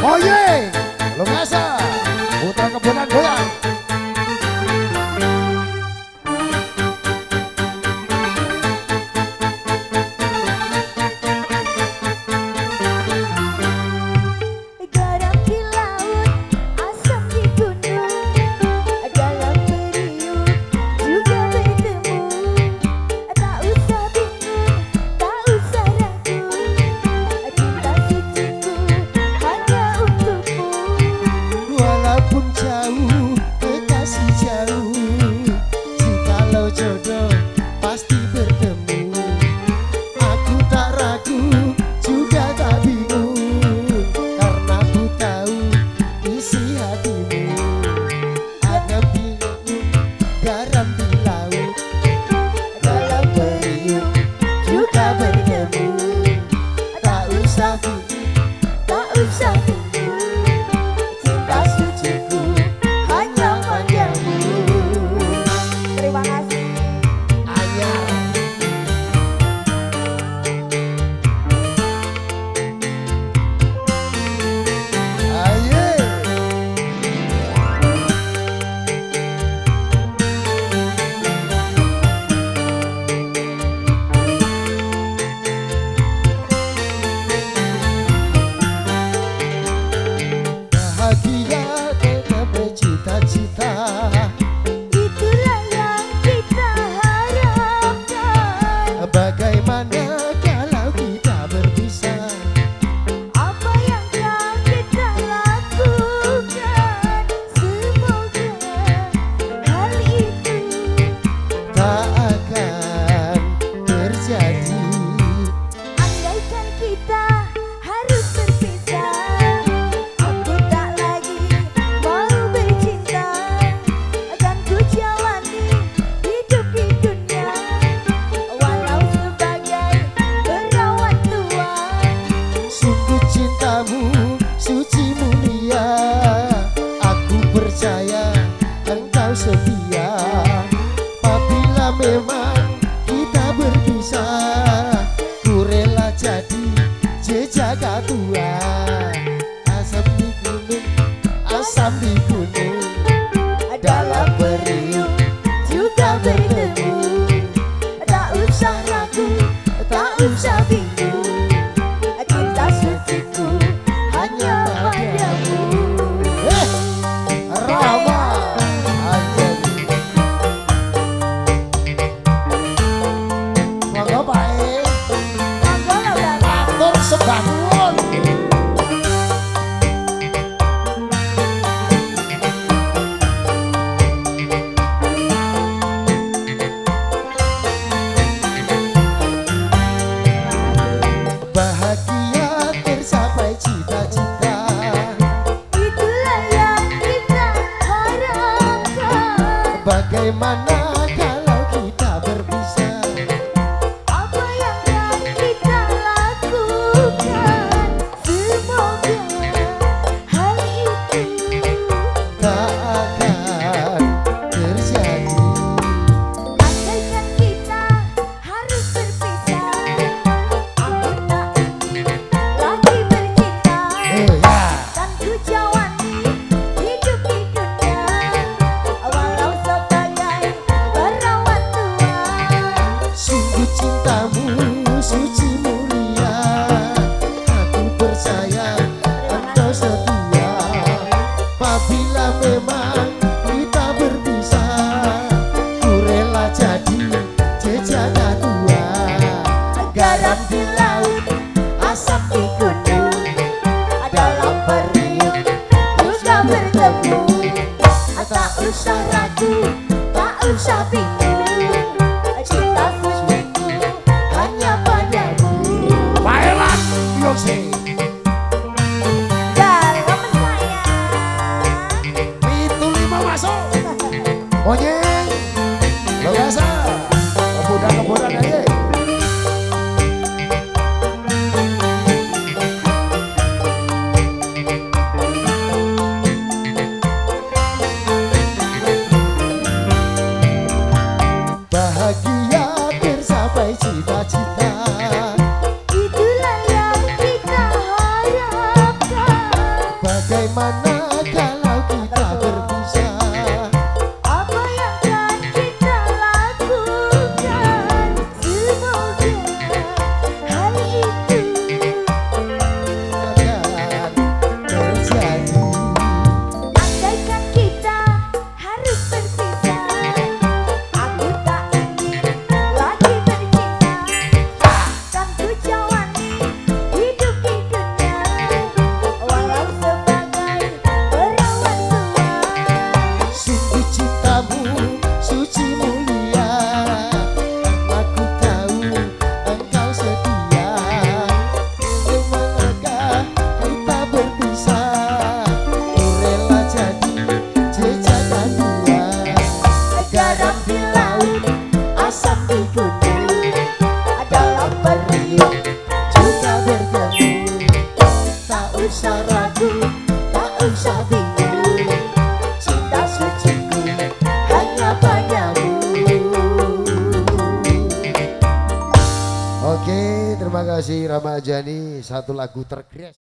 Oye, lo biasa, putra kebunan goyang. Bagaimana kalau kita berpisah? Apa yang akan kita lakukan? Semoga hal itu tak akan terjadi. Andaikan kita harus berpisah, aku tak ingin lagi bercinta. Dan ku jalani hidup di dunia walau sebagai perawat tua. Sungguh cintamu suci mulia, aku percaya engkau setia. Apabila memang kita berpisah, ku rela jadi jejaka tua. Garam di laut, asap di gunung, dalam periuk juga bertemu. Tak usah ragu, tak usah bingung, cinta suciku hanya padamu. Maelan, Yose. Dalam sayang. Itu 5 masuk. Monyeng, lo biasa. Kebudan aja. meriung juga bertemu. Tak usah ragu, tak usah bingung, cinta suciku hanya padamu. Oke, terima kasih Rama Jani, satu lagu terkreasi.